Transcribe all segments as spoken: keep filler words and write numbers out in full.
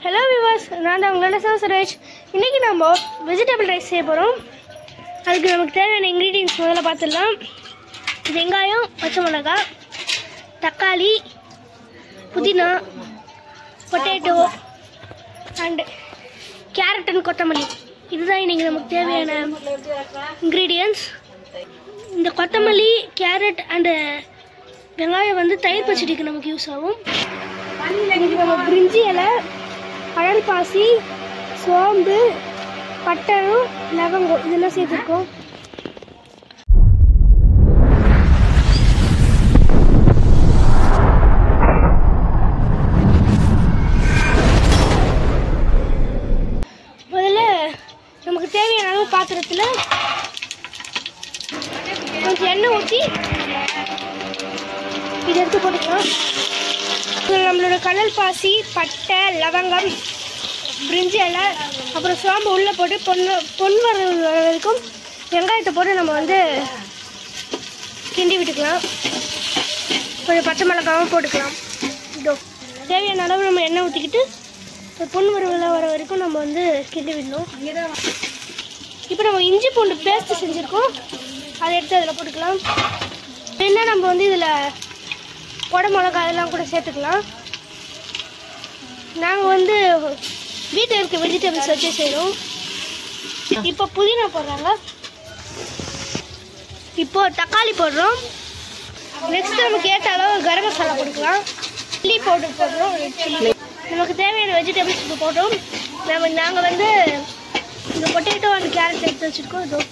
Hello viewers, நான் தான் உங்களோட சோ சுரேஷ். இன்னைக்கு நம்ம வெஜிடபிள் ரைஸ் செய்ய போறோம். அதுக்கு நமக்கு தேவையான இன்கிரிடியன்ட்ஸ் முதல்ல பார்த்துடலாம். வெங்காயம், பச்சை மிளகாய், தக்காளி, புதினா, பொட்டேட்டோ அண்ட் கேரட் அண்ட் கொத்தமல்லி. இதுதான் இன்னைக்கு நமக்கு தேவையான இன்கிரிடியன்ட்ஸ். இந்த கொத்தமல்லி, கேரட் அண்ட் வெங்காயம் வந்து தயிர் பச்சடிக்கு நமக்கு யூஸ் ஆகும். இன்னைக்கு நம்ம பிரிஞ்சி இலை, கடல் பாசி, சோம்பு, பட்டரும், லவங்கம் இதெல்லாம் சேர்த்துருக்கோம். முதல்ல நமக்கு தேவையான அளவு பாத்திரத்தில் கொஞ்சம் எண்ணெய் ஊற்றி இதை எடுத்து போட்டுக்கலாம். நம்மளோட கடல் பாசி, பட்டை, லவங்கம், பிரிஞ்சி இலை, அப்புறம் சோம்பு உள்ளே போட்டு பொண்ணு பொன் வர வரைக்கும் வெங்காயத்தை போட்டு நம்ம வந்து கிண்டி விட்டுக்கலாம். கொஞ்சம் பச்சை மிளகாவும் போட்டுக்கலாம். இதோ தேவையான அளவு நம்ம எண்ணெய் ஊற்றிக்கிட்டு பொன் வர வர வரைக்கும் நம்ம வந்து கிண்டி விடணும். இப்போ நம்ம இஞ்சி பூண்டு பேஸ்ட்டு செஞ்சுருக்கோம், அதை எடுத்து அதில் போட்டுக்கலாம். என்ன நம்ம வந்து இதில் கொடை மிளகா அதெல்லாம் கூட சேர்த்துக்கலாம். நாங்கள் வந்து வீட்டில் இருக்க வெஜிடபிள்ஸ் வச்சு செய்கிறோம். இப்போ புதினா போடுறாங்க, இப்போ தக்காளி போடுறோம். நெக்ஸ்ட் நமக்கு ஏற்ற அளவு கரம் மசாலா போட்டுக்கலாம். சில்லி பவுடர் போடுறோம், ரெட் சில்லி. நமக்கு தேவையான வெஜிடபிள்ஸ் இப்போ போட்டோம். நம்ம நாங்கள் வந்து இந்த பொட்டேட்டோ அண்ட் கேரட் எடுத்து வச்சுருக்கோம். இதோ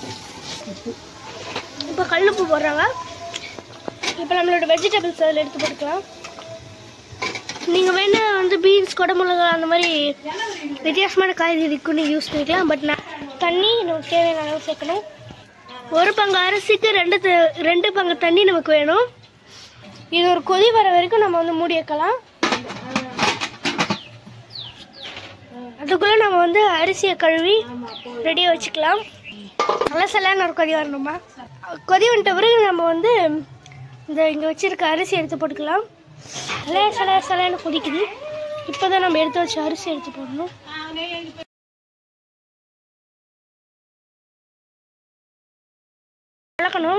இப்போ கல்லுப்பு போடுறாங்க. இப்போ நம்மளோட வெஜிடபிள்ஸ் அதில் எடுத்து போட்டுக்கலாம். நீங்கள் வேணால் வந்து பீன்ஸ், குடமிளகா அந்த மாதிரி வித்தியாசமான காய்கறிக்கு நீங்கள் யூஸ் பண்ணிக்கலாம். பட் நான் தண்ணி நமக்கு தேவையான அளவு சேர்க்கணும். ஒரு பங்கு அரிசிக்கு ரெண்டு ரெண்டு பங்கு தண்ணி நமக்கு வேணும். இது ஒரு கொதி வர வரைக்கும் நம்ம வந்து மூடி வைக்கலாம். அதுக்குள்ளே நம்ம வந்து அரிசியை கழுவி ரெடியாக வச்சுக்கலாம். நல்லா சலான ஒரு கொதி வரணுமா. கொதி வந்துட்ட பிறகு நம்ம வந்து இந்த இங்கே வச்சுருக்க அரிசி எடுத்து போட்டுக்கலாம். நல்லா சல சலான்னு கொதிக்குது. இப்போ தான் நம்ம எடுத்து வச்ச அரிசி எடுத்து போடணும். கலக்கணும்.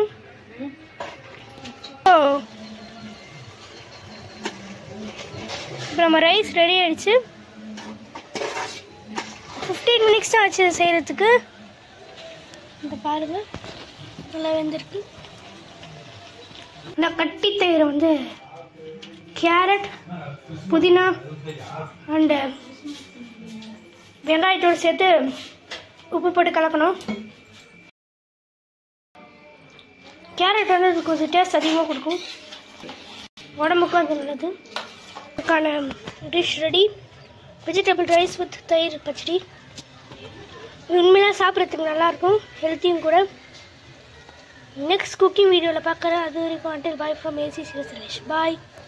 இப்போ நம்ம ரைஸ் ரெடி ஆகிடுச்சு. ஃபிஃப்டீன் மினிட்ஸ் தான் ஆச்சு செய்கிறதுக்கு. இந்த பாருங்கள் நல்லா வெந்திருக்கு. இந்த கட்டி தயிரை வந்து கேரட், புதினா அண்டு வெங்காயத்தோடு சேர்த்து உப்பு போட்டு கலக்கணும். கேரட் வந்து அது கொஞ்சம் டேஸ்ட் அதிகமாக கொடுக்கும், உடம்புக்கும் அது நல்லது. அதுக்கான dish ready, vegetable rice with தயிர் பச்சடி. உண்மையாக சாப்பிட்றதுக்கு நல்லாயிருக்கும், ஹெல்த்தியும் கூட. நெக்ஸ்ட் குக்கிங் வீடியோவில் பார்க்குறேன். அது வரைக்கும் until bye from A C Suresh. Bye.